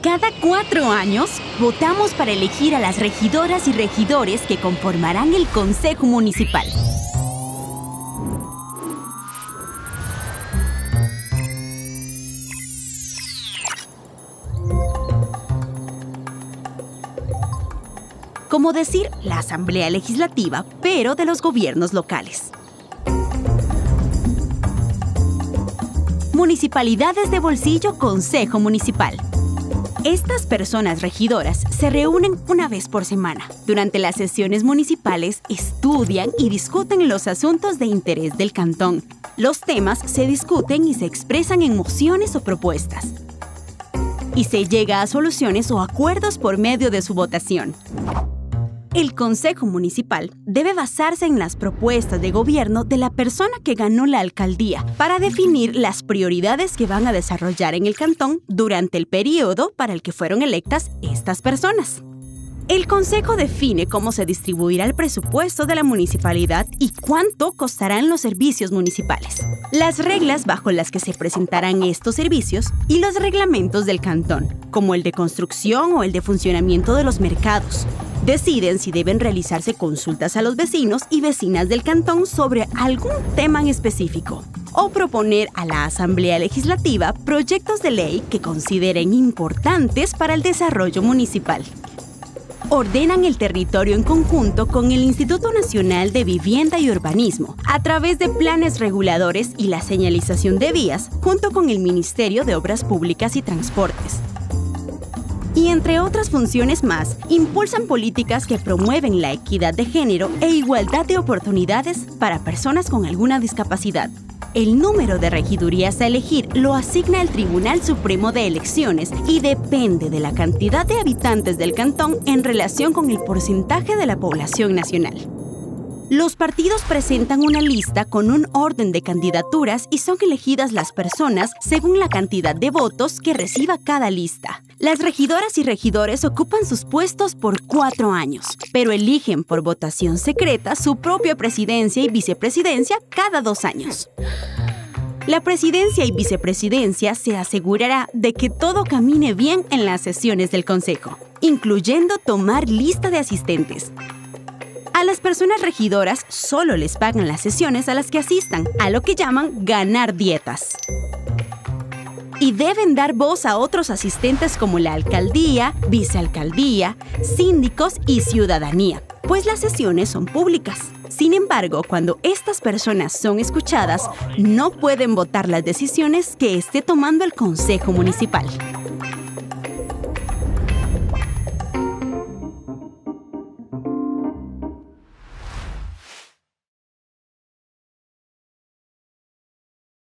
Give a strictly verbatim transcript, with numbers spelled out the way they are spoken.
Cada cuatro años, votamos para elegir a las regidoras y regidores que conformarán el Consejo Municipal. Como decir la Asamblea Legislativa, pero de los gobiernos locales. Municipalidades de bolsillo, Consejo Municipal. Estas personas regidoras se reúnen una vez por semana. Durante las sesiones municipales estudian y discuten los asuntos de interés del cantón. Los temas se discuten y se expresan en mociones o propuestas. Y se llega a soluciones o acuerdos por medio de su votación. El Consejo Municipal debe basarse en las propuestas de gobierno de la persona que ganó la alcaldía para definir las prioridades que van a desarrollar en el cantón durante el periodo para el que fueron electas estas personas. El Consejo define cómo se distribuirá el presupuesto de la municipalidad y cuánto costarán los servicios municipales, las reglas bajo las que se presentarán estos servicios y los reglamentos del cantón, como el de construcción o el de funcionamiento de los mercados. Deciden si deben realizarse consultas a los vecinos y vecinas del cantón sobre algún tema en específico o proponer a la Asamblea Legislativa proyectos de ley que consideren importantes para el desarrollo municipal. Ordenan el territorio en conjunto con el Instituto Nacional de Vivienda y Urbanismo a través de planes reguladores y la señalización de vías junto con el Ministerio de Obras Públicas y Transportes. Y entre otras funciones más, impulsan políticas que promueven la equidad de género e igualdad de oportunidades para personas con alguna discapacidad. El número de regidurías a elegir lo asigna el Tribunal Supremo de Elecciones y depende de la cantidad de habitantes del cantón en relación con el porcentaje de la población nacional. Los partidos presentan una lista con un orden de candidaturas y son elegidas las personas según la cantidad de votos que reciba cada lista. Las regidoras y regidores ocupan sus puestos por cuatro años, pero eligen por votación secreta su propia presidencia y vicepresidencia cada dos años. La presidencia y vicepresidencia se asegurará de que todo camine bien en las sesiones del Consejo, incluyendo tomar lista de asistentes. A las personas regidoras solo les pagan las sesiones a las que asistan, a lo que llaman ganar dietas. Y deben dar voz a otros asistentes como la alcaldía, vicealcaldía, síndicos y ciudadanía, pues las sesiones son públicas. Sin embargo, cuando estas personas son escuchadas, no pueden votar las decisiones que esté tomando el Consejo Municipal.